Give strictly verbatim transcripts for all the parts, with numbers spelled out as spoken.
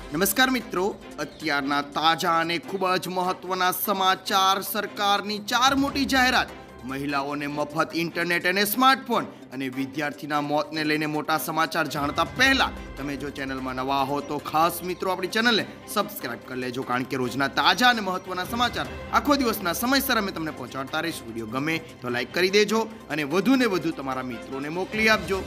નમસ્કાર મિત્રો, અત્યારના તાજા અને ખૂબ જ મહત્વના સમાચાર. સરકારની ચાર મોટી જાહેરાત, મહિલાઓને મફત ઇન્ટરનેટ અને સ્માર્ટફોન અને વિદ્યાર્થીના મોતને લઈને મોટા સમાચાર જાણતા પહેલા તમે જો ચેનલમાં નવા હો તો ખાસ મિત્રો આપણી ચેનલને સબસ્ક્રાઇબ કરી લેજો, કારણ કે રોજના તાજા અને મહત્વના સમાચાર આખો દિવસના સમયસર અમે તમને પહોંચાડતા રહીશું. વિડીયો ગમે તો લાઈક કરી દેજો અને વધુને વધુ તમારા મિત્રોને મોકલી આપજો.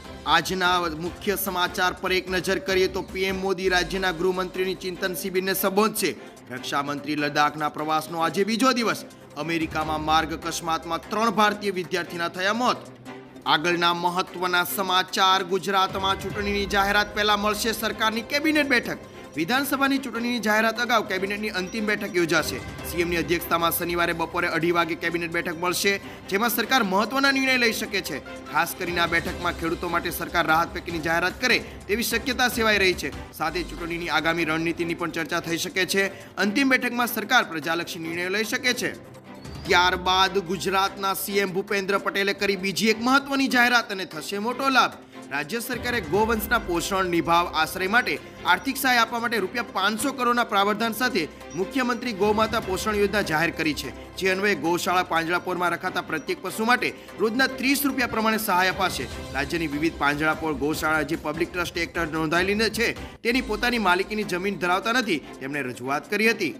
આજના મુખ્ય સમાચાર પર એક નજર કરીએ તો પીએમ મોદી રાજ્યના ગૃહમંત્રીની ચિંતન શિબિરને સંબોધશે. રક્ષામંત્રી લદ્દાખના પ્રવાસનો આજે બીજો દિવસ. અમેરિકામાં માર્ગ અકસ્માતમાં ત્રણ ભારતીય વિદ્યાર્થીના થયા મોત. આગળના મહત્વના સમાચાર. ગુજરાતમાં ચૂંટણીની જાહેરાત પહેલા મળશે સરકારની કેબિનેટ બેઠક. વિધાનસભાની ચૂંટણીની જાહેરાત અગાઉ કેબિનેટની અંતિમ બેઠક યોજાશે. સીએમની અધ્યક્ષતામાં શનિવારે બપોરે અઢી વાગે કેબિનેટ બેઠક મળશે, જેમાં સરકાર મહત્વના નિર્ણય લઈ શકે છે. ખાસ કરીને આ બેઠકમાં ખેડૂતો માટે સરકાર રાહત પેકેજની જાહેરાત કરે તેવી શક્યતા સેવાઈ રહી છે. સાથે ચૂંટણીની આગામી રણનીતિની પણ ચર્ચા થઈ શકે છે. અંતિમ બેઠકમાં સરકાર પ્રજાલક્ષી નિર્ણયો લઈ શકે છે. ત્યારબાદ ગુજરાતના સીએમ ભૂપેન્દ્ર પટેલે કરી બીજી એક મહત્વની જાહેરાત અને થશે મોટો લાભ. રાજ્ય સરકારે ગોવંશના પોષણ નિભાવ આશ્રય માટે આર્થિક સહાય આપવા માટે રૂપિયા પાંચસો કરોડના પ્રાવધાન સાથે મુખ્યમંત્રી ગૌમાતા પોષણ યોજના જાહેર કરી છે, જે અન્વયે ગૌશાળા પાંજરાપોળમાં રખાતા પ્રત્યેક પશુ માટે રોજના ત્રીસ રૂપિયા પ્રમાણે સહાય અપાશે. રાજ્યની વિવિધ પાંજરાપોળ ગૌશાળા જે પબ્લિક ટ્રસ્ટ એક્ટ નોંધાયેલી છે તેની પોતાની માલિકીની જમીન ધરાવતા નથી, તેમણે રજૂઆત કરી હતી.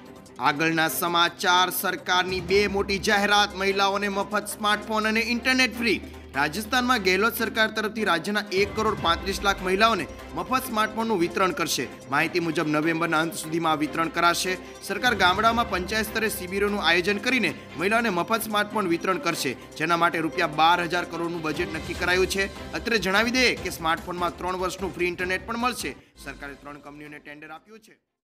આગળના સમાચાર. સરકારની બે મોટી જાહેરાત, મહિલાઓને મફત સ્માર્ટફોન અને ઇન્ટરનેટ ફ્રી. રાજસ્થાનમાં ગેહલોત સરકાર તરફથી રાજ્યના એક કરોડ પાંત્રીસ લાખ મહિલાઓને મફત સ્માર્ટફોનનું વિતરણ કરશે. માહિતી મુજબ નવેમ્બરના અંત સુધીમાં આ વિતરણ કરાશે. સરકાર ગામડાઓમાં પંચાયત સ્તરે શિબિરોનું આયોજન કરીને મહિલાઓને મફત સ્માર્ટફોન વિતરણ કરશે, જેના માટે રૂપિયા બાર હજાર કરોડનું બજેટ નક્કી કરાયું છે. અત્રે જણાવી દઈએ કે સ્માર્ટફોનમાં ત્રણ વર્ષનું ફ્રી ઇન્ટરનેટ પણ મળશે. સરકારે ત્રણ કંપનીઓને ટેન્ડર આપ્યું છે.